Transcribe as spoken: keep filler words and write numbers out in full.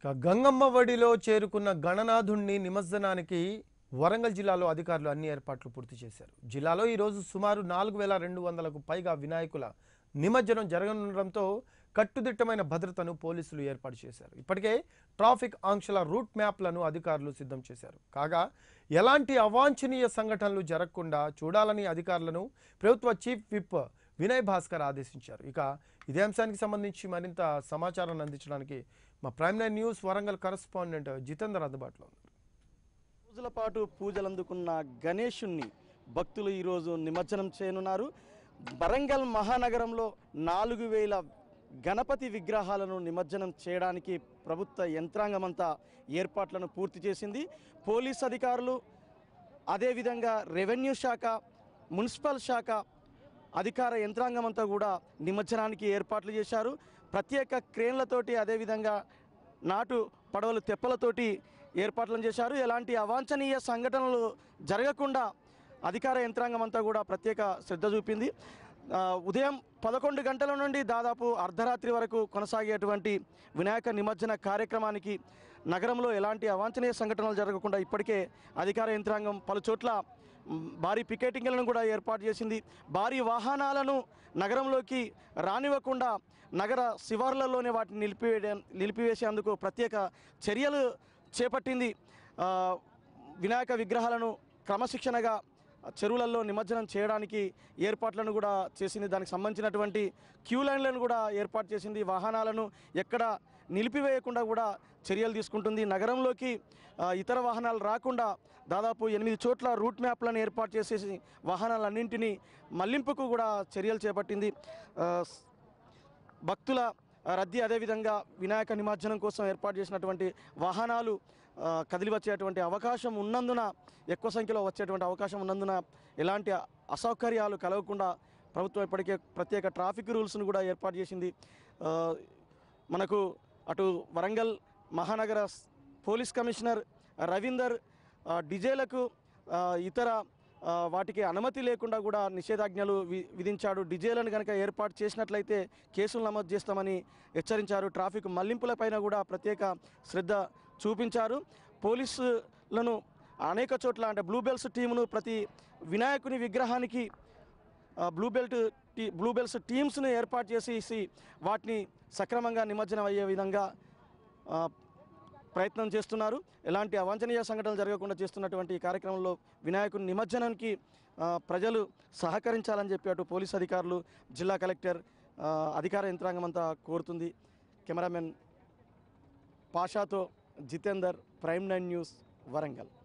ఇక గంగమ్మ వడిలో చేరుకున్న గణనాథుణ్ణి నిమజ్జనానికి వరంగల్ జిల్లాలో అధికారులు అన్ని ఏర్పాట్లు పూర్తి చేశారు. జిల్లాలో ఈరోజు సుమారు నాలుగు వేల రెండు వందలకు పైగా వినాయకుల నిమజ్జనం జరగనుండడంతో కట్టుదిట్టమైన భద్రతను పోలీసులు ఏర్పాటు చేశారు. ఇప్పటికే ట్రాఫిక్ ఆంక్షల రూట్ మ్యాప్లను అధికారులు సిద్ధం చేశారు. కాగా ఎలాంటి అవాంఛనీయ సంఘటనలు జరగకుండా చూడాలని అధికారులను ప్రభుత్వ చీఫ్ విప్ వినయ్ భాస్కర్ ఆదేశించారు. ఇక ఇదే అంశానికి సంబంధించి మరింత సమాచారాన్ని అందించడానికి మా Prime Nine News Warangal correspondent Jitender అందుబాటులో ఉన్నారు. రోజుల పాటు పూజలు అందుకున్న గణేశుణ్ణి భక్తులు ఈరోజు నిమజ్జనం చేయనున్నారు. వరంగల్ మహానగరంలో నాలుగు వేల గణపతి విగ్రహాలను నిమజ్జనం చేయడానికి ప్రభుత్వ యంత్రాంగమంతా ఏర్పాట్లను పూర్తి చేసింది. పోలీస్ అధికారులు, అదేవిధంగా రెవెన్యూ శాఖ, మున్సిపల్ శాఖ అధికార యంత్రాంగం అంతా కూడా నిమజ్జనానికి ఏర్పాట్లు చేశారు. ప్రత్యేక క్రేన్లతోటి, అదేవిధంగా నాటు పడవలు తెప్పలతోటి ఏర్పాట్లను చేశారు. ఎలాంటి అవాంఛనీయ సంఘటనలు జరగకుండా అధికార యంత్రాంగం అంతా కూడా ప్రత్యేక శ్రద్ధ చూపింది. ఉదయం పదకొండు గంటల నుండి దాదాపు అర్ధరాత్రి వరకు కొనసాగేటువంటి వినాయక నిమజ్జన కార్యక్రమానికి నగరంలో ఎలాంటి అవాంఛనీయ సంఘటనలు జరగకుండా ఇప్పటికే అధికార యంత్రాంగం పలు చోట్ల భారీ పికెటింగ్లను కూడా ఏర్పాటు చేసింది. భారీ వాహనాలను నగరంలోకి రానివ్వకుండా నగర శివార్లలోనే వాటిని నిలిపివే నిలిపివేసేందుకు ప్రత్యేక చర్యలు చేపట్టింది. వినాయక విగ్రహాలను క్రమశిక్షణగా చెరువులలో నిమజ్జనం చేయడానికి ఏర్పాట్లను కూడా చేసింది. దానికి సంబంధించినటువంటి క్యూ లైన్లను కూడా ఏర్పాటు చేసింది. వాహనాలను ఎక్కడ నిలిపివేయకుండా కూడా చర్యలు తీసుకుంటుంది. నగరంలోకి ఇతర వాహనాలు రాకుండా దాదాపు ఎనిమిది చోట్ల రూట్ మ్యాప్లను ఏర్పాటు చేసేసి వాహనాలన్నింటినీ మళ్లింపుకు కూడా చర్యలు చేపట్టింది. భక్తుల రద్దీ, అదేవిధంగా వినాయక నిమజ్జనం కోసం ఏర్పాటు చేసినటువంటి వాహనాలు కదిలి వచ్చేటువంటి అవకాశం ఉన్నందున, ఎక్కువ సంఖ్యలో వచ్చేటువంటి అవకాశం ఉన్నందున ఎలాంటి అసౌకర్యాలు కలగకుండా ప్రభుత్వం ఇప్పటికే ప్రత్యేక ట్రాఫిక్ రూల్స్ను కూడా ఏర్పాటు చేసింది. మనకు అటు వరంగల్ మహానగర పోలీస్ కమిషనర్ రవీందర్ డిజేలకు ఇతర వాటికి అనుమతి లేకుండా కూడా నిషేధాజ్ఞలు విధించాడు. డిజేలను కనుక ఏర్పాటు చేసినట్లయితే కేసులు నమోదు చేస్తామని హెచ్చరించారు. ట్రాఫిక్ మళ్లింపులపైన కూడా ప్రత్యేక శ్రద్ధ చూపించారు. పోలీసులను అనేక చోట్ల, అంటే బ్లూ బెల్ట్స్ టీమును ప్రతి వినాయకుని విగ్రహానికి బ్లూ బెల్ట్ టీ బ్లూ బెల్ట్స్ టీమ్స్ను ఏర్పాటు చేసి వాటిని సక్రమంగా నిమజ్జనం అయ్యే విధంగా ప్రయత్నం చేస్తున్నారు. ఎలాంటి అవాంఛనీయ సంఘటనలు జరగకుండా చేస్తున్నటువంటి ఈ కార్యక్రమంలో వినాయకుని నిమజ్జనానికి ప్రజలు సహకరించాలని చెప్పి అటు పోలీస్ అధికారులు, జిల్లా కలెక్టర్, అధికార యంత్రాంగం అంతా కోరుతుంది. కెమెరామెన్ పాషాతో Jitender, Prime Nine News, Warangal.